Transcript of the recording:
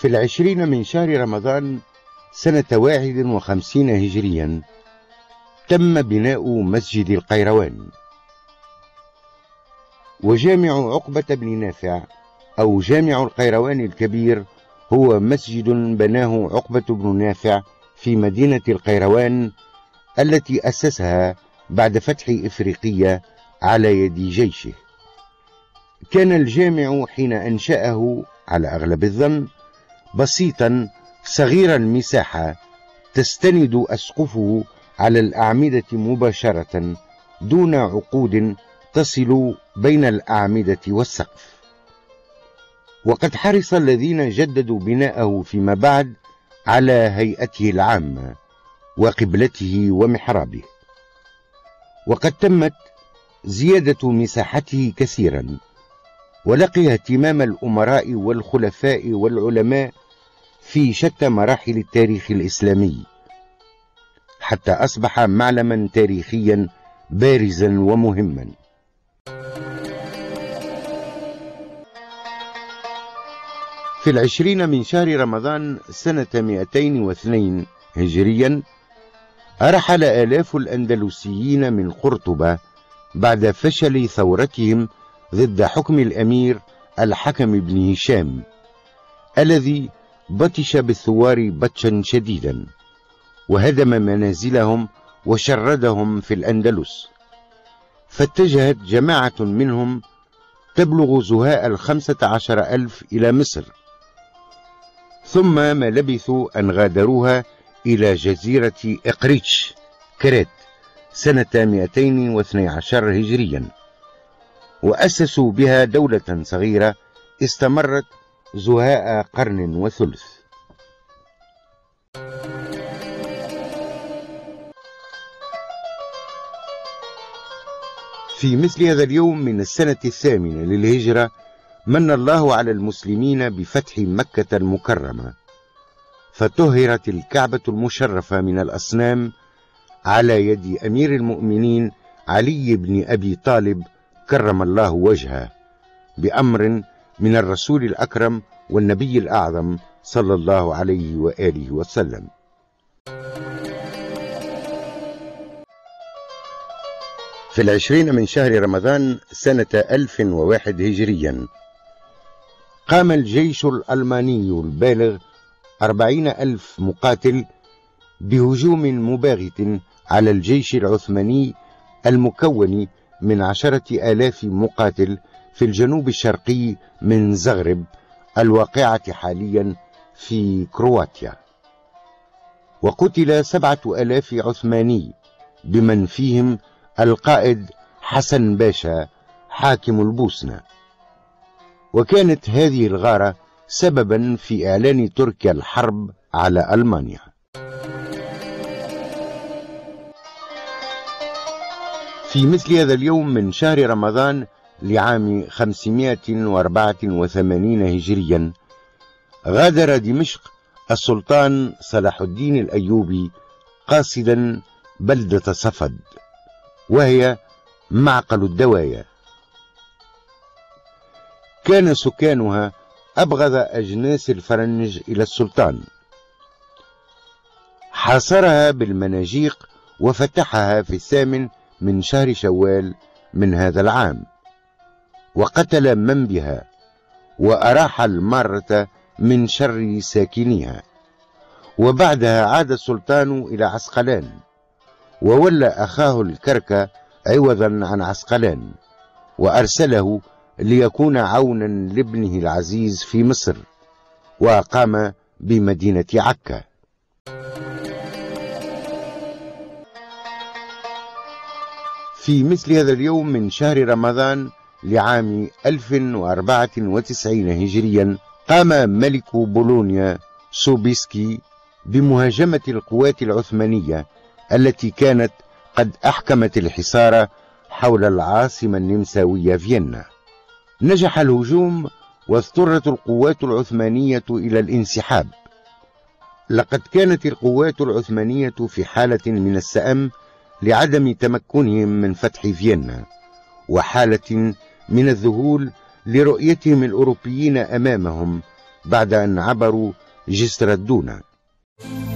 في 20 من شهر رمضان سنة 51 هجريا تم بناء مسجد القيروان. وجامع عقبة بن نافع أو جامع القيروان الكبير هو مسجد بناه عقبة بن نافع في مدينة القيروان التي أسسها بعد فتح إفريقيا على يد جيشه. كان الجامع حين أنشأه على أغلب الظن بسيطا صغير المساحة، تستند أسقفه على الأعمدة مباشرة دون عقود تصل بين الأعمدة والسقف. وقد حرص الذين جددوا بناءه فيما بعد على هيئته العامة وقبلته ومحرابه، وقد تمت زيادة مساحته كثيرا، ولقي اهتمام الأمراء والخلفاء والعلماء في شتى مراحل التاريخ الإسلامي، حتى أصبح معلما تاريخيا بارزا ومهما. في 20 من شهر رمضان سنة 202 هجريا أرحل آلاف الأندلسيين من قرطبة بعد فشل ثورتهم ضد حكم الأمير الحكم بن هشام الذي بطش بالثوار بطشا شديدا، وهدم منازلهم وشردهم في الأندلس. فاتجهت جماعة منهم تبلغ زهاء 15,000 إلى مصر، ثم ما لبثوا أن غادروها إلى جزيرة إقريتش كريت سنة 212 هجريا، وأسسوا بها دولة صغيرة استمرت زهاء قرن وثلث. في مثل هذا اليوم من السنة 8 للهجرة من الله على المسلمين بفتح مكة المكرمة، فطهرت الكعبة المشرفة من الأصنام على يد أمير المؤمنين علي بن أبي طالب كرم الله وجهه، بأمر من الرسول الأكرم والنبي الأعظم صلى الله عليه وآله وسلم. في 20 من شهر رمضان سنة 1001 هجريا قام الجيش الألماني البالغ 40,000 مقاتل بهجوم مباغت على الجيش العثماني المكون من 10,000 مقاتل في الجنوب الشرقي من زغرب الواقعة حاليا في كرواتيا، وقتل 7,000 عثماني بمن فيهم القائد حسن باشا حاكم البوسنة. وكانت هذه الغارة سببا في إعلان تركيا الحرب على ألمانيا. في مثل هذا اليوم من شهر رمضان لعام 584 هجريا غادر دمشق السلطان صلاح الدين الأيوبي قاصدا بلدة صفد، وهي معقل الدوايا. كان سكانها أبغض أجناس الفرنج إلى السلطان، حاصرها بالمناجيق وفتحها في 8 من شهر شوال من هذا العام، وقتل من بها وأراح المارة من شر ساكنيها. وبعدها عاد السلطان إلى عسقلان، وولى أخاه الكركة عوضا عن عسقلان، وأرسله ليكون عونا لابنه العزيز في مصر، وقام بمدينة عكا. في مثل هذا اليوم من شهر رمضان لعام 1094 هجريا قام ملك بولونيا سوبيسكي بمهاجمة القوات العثمانية التي كانت قد أحكمت الحصار حول العاصمة النمساوية فيينا. نجح الهجوم واضطرت القوات العثمانية إلى الانسحاب. لقد كانت القوات العثمانية في حالة من السأم لعدم تمكنهم من فتح فيينا، وحالة من الذهول لرؤيتهم الأوروبيين أمامهم بعد أن عبروا جسر الدونة.